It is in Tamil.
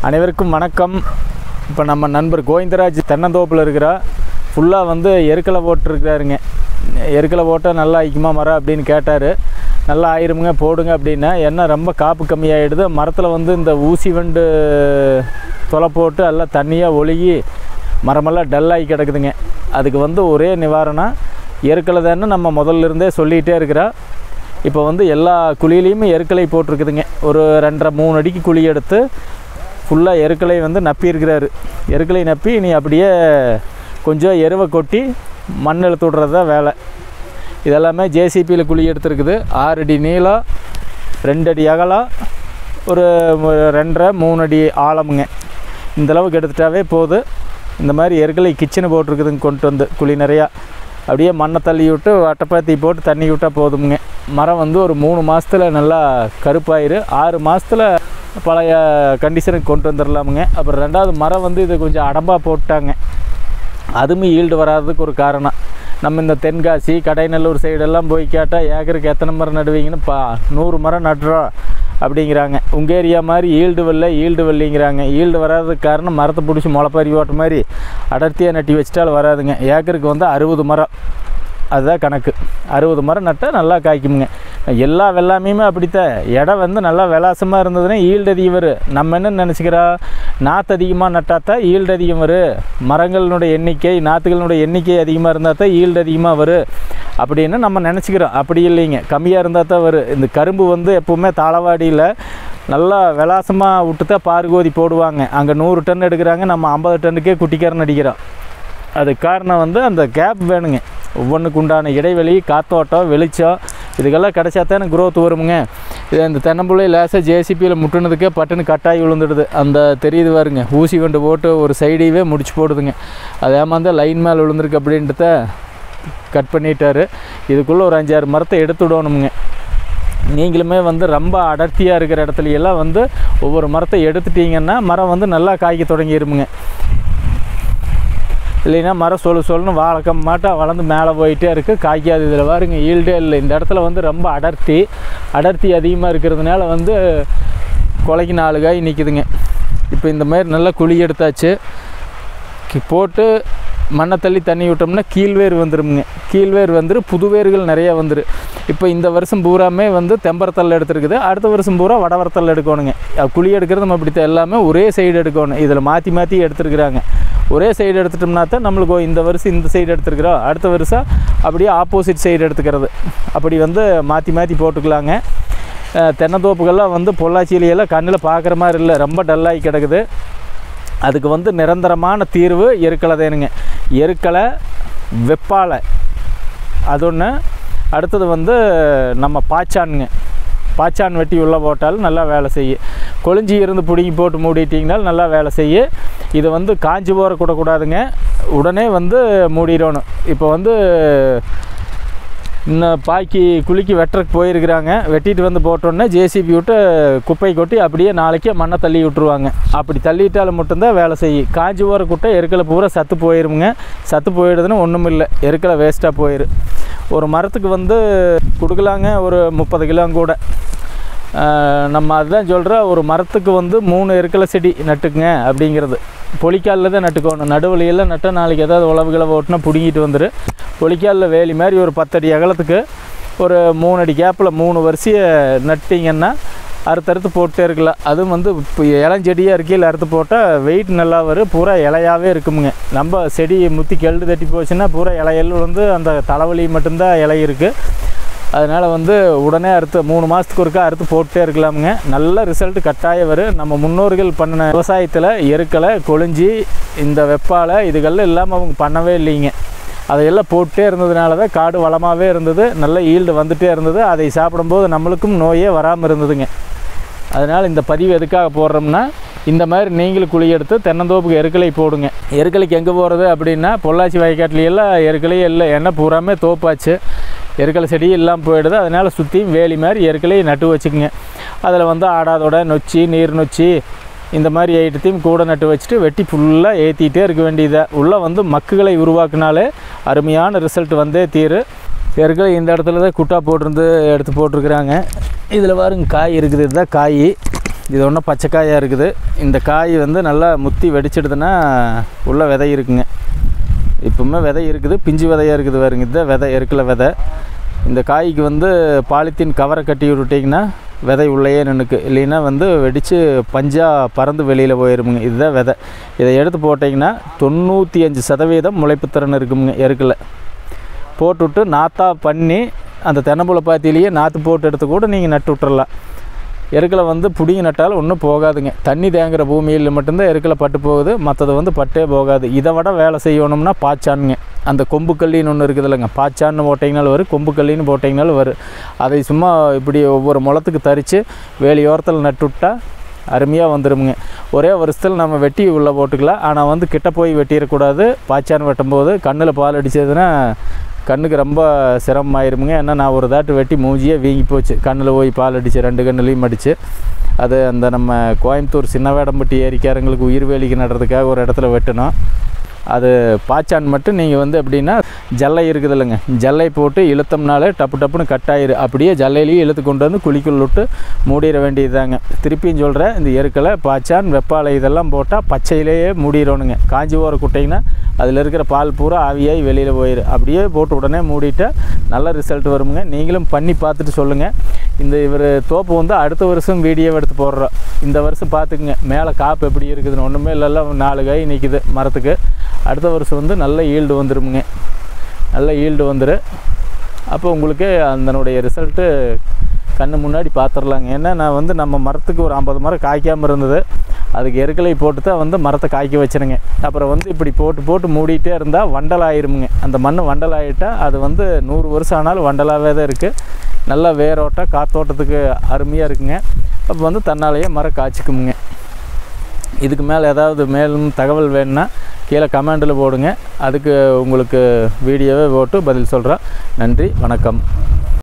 அனைவருக்கும் வணக்கம். இப்போ நம்ம நண்பர் கோவிந்தராஜ் தென்னந்தோப்பில் இருக்கிறா ஃபுல்லாக வந்து எருக்களை போட்டுருக்கிறாருங்க. எருக்களை போட்டால் நல்லா ஆயிக்குமா மரம் அப்படின்னு கேட்டார். நல்லா ஆயிருமுங்க போடுங்க அப்படின்னா. என்ன ரொம்ப காப்பு கம்மியாகிடுது. மரத்தில் வந்து இந்த ஊசி வண்டு தொலை போட்டு எல்லாம் தண்ணியாக ஒழுகி மரமெல்லாம் டல்லாகி கிடக்குதுங்க. அதுக்கு வந்து ஒரே நிவாரணம் எருக்களை தானே நம்ம முதல்ல இருந்தே சொல்லிகிட்டே இருக்கிறா. இப்போ வந்து எல்லா குழியிலையுமே எருக்களை போட்டிருக்குதுங்க. ஒரு 2.5-3 அடிக்கு குழி எடுத்து ஃபுல்லாக எருக்களை வந்து நப்பி இருக்கிறாரு. எருக்களை நப்பி நீ அப்படியே கொஞ்சம் எருவை கொட்டி மண் இழுத்து விட்றது தான் வேலை. இதெல்லாமே ஜேசிபியில் குழி எடுத்துருக்குது. 6 அடி நீளம், 2 அடி அகலம், ஒரு 2.5-3 அடி ஆழமுங்க. இந்தளவுக்கு எடுத்துட்டாவே போது. இந்த மாதிரி எருக்களை கிச்சனை போட்டிருக்குதுங்க. கொண்டு வந்து குழி நிறையா அப்படியே மண்ணை தள்ளி விட்டு வட்டப்பாத்தி போட்டு தண்ணி விட்டால் போதுமுங்க. மரம் வந்து ஒரு 3 மாதத்தில் நல்லா கருப்பாயிரு. 6 மாதத்தில் பழைய கண்டிஷனுக்கு கொண்டு வந்துடலாமுங்க. அப்புறம் 2வது மரம் வந்து இது கொஞ்சம் அடம்பாக போட்டாங்க. அதுவும் ஈல்டு வராததுக்கு ஒரு காரணம். நம்ம இந்த தென்காசி கடைநல்லூர் சைடெல்லாம் போய் கேட்டால் ஏக்கருக்கு எத்தனை மரம் நடுவீங்கன்னு 100 மரம் நடுறோம் அப்படிங்கிறாங்க. உங்கள் ஏரியா மாதிரி ஈல்டு வெள்ளிங்கிறாங்க. ஈல்டு வராததுக்கு காரணம் மரத்தை பிடிச்சி முளைப்பாரி ஓட்ட மாதிரி அடர்த்தியாக நட்டி வச்சிட்டாலும் வராதுங்க. ஏக்கருக்கு வந்து 60 மரம், அதுதான் கணக்கு. 60 மரம் நட்டால் நல்லா காய்க்குமுங்க. எல்லா வெள்ளாமையுமே அப்படித்தான். இடம் வந்து நல்லா விலாசமாக இருந்ததுன்னா ஈல்டு அதிகம் வரும். நம்ம என்ன நினச்சிக்கிறா, நாற்று அதிகமாக நட்டாத்தான் ஈல்டு அதிகம் வரும். மரங்களினுடைய எண்ணிக்கை, நாற்றுகளினுடைய எண்ணிக்கை அதிகமாக இருந்தால் தான் ஈல்டு அதிகமாக வரும் அப்படின்னு நம்ம நினச்சிக்கிறோம். அப்படி இல்லைங்க, கம்மியாக இருந்தால் தான் வரும். இந்த கரும்பு வந்து எப்போவுமே தாளவாடியில் நல்லா விலாசமாக விட்டு தான் பாருகோதி போடுவாங்க. அங்கே 100 டன் எடுக்கிறாங்க, நம்ம 50 டன்னுக்கே குட்டிக்காரன் அடிக்கிறோம். அதுக்கு காரணம் வந்து அந்த கேப் வேணுங்க. ஒவ்வொன்றுக்கு உண்டான இடைவெளி, காத்தோட்டம், வெளிச்சம் இதுக்கெல்லாம் கிடைச்சா தான் குரோத் வருமுங்க. இது இந்த தென்னம்புள்ளை லேசாக ஜேசிபியில் முட்டுனதுக்கே பட்டுன்னு கட்டாயி விழுந்துடுது. அந்த தெரியுது பாருங்க, ஊசி வண்டு போட்டு ஒரு சைடையவே முடிச்சு போடுதுங்க. அது ஏமாந்து லைன் மேலே விழுந்துருக்கு அப்படின்றத கட் பண்ணிட்டாரு. இதுக்குள்ளே ஒரு 5-6 மரத்தை எடுத்து விடணுமுங்க. நீங்களுமே வந்து ரொம்ப அடர்த்தியாக இருக்கிற இடத்துலையெல்லாம் வந்து ஒவ்வொரு மரத்தை எடுத்துட்டிங்கன்னா மரம் வந்து நல்லா காய்க்க தொடங்கிடுமுங்க. இல்லைன்னா மரம் சொல்லுன்னு வளர்க்க மாட்டா வளர்ந்து மேலே போயிட்டே இருக்குது, காய்க்காது. இதில் பாருங்க ஈல்டே இல்லை. இந்த இடத்துல வந்து ரொம்ப அடர்த்தி அதிகமாக இருக்கிறதுனால வந்து கொலைக்கு 4 காய் நிற்குதுங்க. இப்போ இந்த மாதிரி நல்லா குழி எடுத்தாச்சு. போட்டு மண்ணை தள்ளி தண்ணி விட்டோம்னா கீழ்வேர் வந்துடுமுங்க. கீழ்வேர் வந்துடும், புது வேர்கள் நிறையா வந்துடும். இப்போ இந்த வருஷம் பூராமே வந்து தெம்பரத்தல் எடுத்துருக்குது. அடுத்த வருஷம் பூரா வடவரத்தல் எடுக்கணுங்க. குழி எடுக்கிறது நம்ம இப்படித்தான் எல்லாமே ஒரே சைடு எடுக்கணும். இதில் மாற்றி எடுத்துருக்குறாங்க. ஒரே சைடு எடுத்துட்டோம்னா தான் நம்மளுக்கு இந்த வருஷம் இந்த சைடு எடுத்துருக்குறோம், அடுத்த வருஷம் அப்படியே ஆப்போசிட் சைடு எடுத்துக்கிறது. அப்படி வந்து மாற்றி போட்டுக்கலாங்க. தென்னந்தோப்புகள்லாம் வந்து பொள்ளாச்சியிலையெல்லாம் கண்ணில் பார்க்குற மாதிரி இல்லை, ரொம்ப டல்லாகி கிடக்குது. அதுக்கு வந்து நிரந்தரமான தீர்வு எருக்களை தேனுங்க. எருக்களை, வெப்பாலை அது ஒன்று. அடுத்தது வந்து நம்ம பாச்சானுங்க. பாச்சான் வெட்டி உள்ளே போட்டாலும் நல்லா வேலை செய்யும். கொழிஞ்சி இருந்து பிடுங்கி போட்டு மூடிட்டிங்கனாலும் நல்லா வேலை செய்யும். இது வந்து காஞ்சி போகிற கூடக்கூடாதுங்க, உடனே வந்து மூடிடணும். இப்போ வந்து இன்னும் பாய்க்கு குளிக்கு வெட்டுறக்கு போயிருக்கிறாங்க. வெட்டிட்டு வந்து போட்டோன்னே ஜேசிபி விட்டு குப்பை கொட்டி அப்படியே நாளைக்கே மண்ணை தள்ளி விட்டுருவாங்க. அப்படி தள்ளிட்டாலும் மட்டும்தான் வேலை செய்யும். காஞ்சி போகிற குட்டை எருக்களை பூரா சத்து போயிருமுங்க. சத்து போயிடுதுன்னு ஒன்றும் இல்லை, எருக்களை வேஸ்ட்டாக போயிடும். ஒரு மரத்துக்கு வந்து கொடுக்கலாங்க ஒரு 30 கிலோ கூட. நம்ம அதுதான் சொல்கிறோம், ஒரு மரத்துக்கு வந்து 3 எருக்களை செடி நட்டுக்குங்க அப்படிங்கிறது. பொலிக்காலில் தான் நட்டுக்கணும். நடுவழியெல்லாம் நட்டால் நாளைக்கு ஏதாவது உழவுகளை ஓட்டினா பிடுங்கிட்டு வந்துடும். பொலிக்காலில் வேலி மாதிரி ஒரு 10 அடி அகலத்துக்கு ஒரு 3 அடி கேப்பில் 3 வரிசையை நட்டிங்கன்னா அறுத்தறுத்து போட்டே இருக்கலாம். அதுவும் வந்து இப்போ இளஞ்செடியாக இருக்கையில் அறுத்து போட்டால் வெயிட் நல்லா வரும். பூரா இலையாகவே இருக்குமுங்க. நம்ம செடி முற்றி கெல்டு தட்டி போச்சுன்னா பூரா இலையெல்லாம் வந்து அந்த தலைவலி மட்டும்தான் இலை இருக்குது. அதனால் வந்து உடனே அறுத்து 3 மாதத்துக்கு ஒருக்கா அறுத்து போட்டே இருக்கலாமுங்க. நல்ல ரிசல்ட்டு கட்டாயம் வரும். நம்ம முன்னோர்கள் பண்ணின விவசாயத்தில் எருக்களை, கொழிஞ்சி, இந்த வெப்பாலை இதுகள்லாம் இல்லாமல் அவங்க பண்ணவே இல்லைங்க. அதையெல்லாம் போட்டே இருந்ததுனால தான் காடு வளமாகவே இருந்தது, நல்ல ஈல்டு வந்துகிட்டே இருந்தது. அதை சாப்பிடும்போது நம்மளுக்கும் நோயே வராமல் இருந்ததுங்க. அதனால் இந்த பதிவு எதுக்காக போடுறோம்னா, இந்த மாதிரி நீங்களும் குழி எடுத்து தென்னந்தோப்புக்கு எருக்களை போடுங்க. எருக்களுக்கு எங்கே போகிறது அப்படின்னா, பொள்ளாச்சி வயக்காட்டிலையெல்லாம் எருக்களையே இல்லை, ஏன்னா பூராமே தோப்பாச்சு. எருக்களை செடியும் இல்லாமல் போயிடுது. அதனால் சுற்றியும் வேலி மாதிரி எருக்களையும் நட்டு வச்சுக்குங்க. அதில் வந்து ஆடாதோட நொச்சி, நீர் நொச்சி இந்த மாதிரி ஐட்டத்தையும் கூட நட்டு வச்சுட்டு வெட்டி ஃபுல்லாக ஏற்றிட்டே இருக்க வேண்டியதை. உள்ளே வந்து மக்குகளை உருவாக்குனாலே அருமையான ரிசல்ட் வந்தே தீரு. எருக்களை இந்த இடத்துல தான் குட்டா போட்டிருந்து எடுத்து போட்டிருக்கிறாங்க. இதில் பாருங்க காய் இருக்குது. இதுதான் காய். இது ஒன்றும் பச்சைக்காயாக இருக்குது. இந்த காய் வந்து நல்லா முத்தி வெடிச்சிடுதுன்னா உள்ள விதை இருக்குங்க. இப்போவுமே விதை இருக்குது, பிஞ்சு விதையாக இருக்குது பாருங்க. இதுதான் விதை, எருக்கலை விதை. இந்த காய்க்கு வந்து பாலித்தீன் கவரை கட்டி விட்டுட்டிங்கன்னா விதை உள்ளேயே நின்றுக்கு, இல்லைன்னா வந்து வெடித்து பஞ்சாக பறந்து வெளியில் போயிருமுங்க. இதுதான் விதை. இதை எடுத்து போட்டிங்கன்னா 95% முளைப்புத்திறன் இருக்குமுங்க எருக்கலை. போட்டுவிட்டு நாற்றா பண்ணி அந்த தென்னம்புல பாத்தியிலேயே நாற்று போட்டு எடுத்து கூட நீங்கள் நட்டு விட்டுறலாம். எருக்கலை வந்து பிடிங்கி நட்டாலும் ஒன்றும் போகாதுங்க. தண்ணி தேங்குகிற பூமியில் மட்டும்தான் எருக்கலை பட்டு போகுது, மற்றது வந்து பட்டே போகாது. இதை விட வேலை செய்யணும்னா பாச்சானுங்க. அந்த கொம்பு கல்லின்னு ஒன்று இருக்குது இல்லைங்க, பாச்சான்னு போட்டிங்கனாலும் வரும், கொம்பு கல்லின்னு போட்டிங்கனாலும் வரும். அதை சும்மா இப்படி ஒவ்வொரு முளத்துக்கு தரித்து வேலியோரத்தில் நட்டு விட்டால் அருமையாக வந்துடுமுங்க. ஒரே வருஷத்தில் நம்ம வெட்டி உள்ளே போட்டுக்கலாம். ஆனால் வந்து கிட்ட போய் வெட்டிடக்கூடாது. பாய்ச்சான் வெட்டும்போது கண்ணில் பால் அடித்ததுன்னா கண்ணுக்கு ரொம்ப சிரமமாயிருமுங்க. ஏன்னா நான் ஒரு தாட்டு வெட்டி மூஞ்சியே வீங்கி போச்சு, கண்ணில் போய் பால் அடித்து 2 கண்ணுலேயும் அடித்து. அது அந்த நம்ம கோயம்புத்தூர் சின்ன வேடம்பட்டி ஏரிக்காரங்களுக்கு உயிர் வேலிக்கு நடுறதுக்காக ஒரு இடத்துல வெட்டணும். அது பாய்ச்சான் மட்டும் நீங்கள் வந்து எப்படின்னா ஜல்லை இருக்குது இல்லைங்க, ஜல்லை போட்டு இழுத்தம்னாலே டப்பு டப்புன்னு கட் ஆயிரு. அப்படியே ஜல்லையிலேயே இழுத்து கொண்டு வந்து குழிக்குள் விட்டு மூடிட வேண்டியதுதாங்க. திருப்பியும் சொல்கிறேன், இந்த எருக்கலை பாய்ச்சான் வெப்பாலை இதெல்லாம் போட்டால் பச்சையிலேயே மூடிடணுங்க. காஞ்சி போகிற குட்டைங்கன்னா அதில் இருக்கிற பால் பூரா ஆவியாகி வெளியில் போயிடும். அப்படியே போட்டு உடனே மூடிட்டால் நல்ல ரிசல்ட் வருமுங்க. நீங்களும் பண்ணி பார்த்துட்டு சொல்லுங்கள். இந்த இவர் தோப்பு வந்து அடுத்த வருஷம் வீடியோ எடுத்து போடுறோம். இந்த வருஷம் பார்த்துக்குங்க மேலே காப்பு எப்படி இருக்குதுன்னு. ஒன்றுமே இல்லைல்ல, 4 காய் நிற்கிது மரத்துக்கு. அடுத்த வருஷம் வந்து நல்ல ஈல்டு வந்துடுமுங்க, நல்ல ஈல்டு வந்துடும். அப்போ உங்களுக்கு அதனுடைய ரிசல்ட்டு கண்ணு முன்னாடி பார்த்துடலாங்க. ஏன்னா நான் வந்து நம்ம மரத்துக்கு ஒரு 50 மரம் காய்க்காமல் இருந்தது, அதுக்கு எருக்கலை போட்டு தான் வந்து மரத்தை காய்க்க வச்சுருங்க. அப்புறம் வந்து இப்படி போட்டு மூடிட்டே இருந்தால் வண்டல் ஆயிருமுங்க. அந்த மண் வண்டல் ஆகிட்டால் அது வந்து 100 வருஷம் ஆனாலும் வண்டலாகவே தான் இருக்குது. நல்லா வேரோட்டம் காத்தோட்டத்துக்கு அருமையாக இருக்குங்க. அப்போ வந்து தன்னாலேயே மரம் காய்ச்சிக்குமுங்க. இதுக்கு மேலே ஏதாவது மேலும் தகவல் வேணும்னா கீழே கமெண்டில் போடுங்க. அதுக்கு உங்களுக்கு வீடியோவே போட்டு பதில் சொல்கிறேன். நன்றி, வணக்கம்.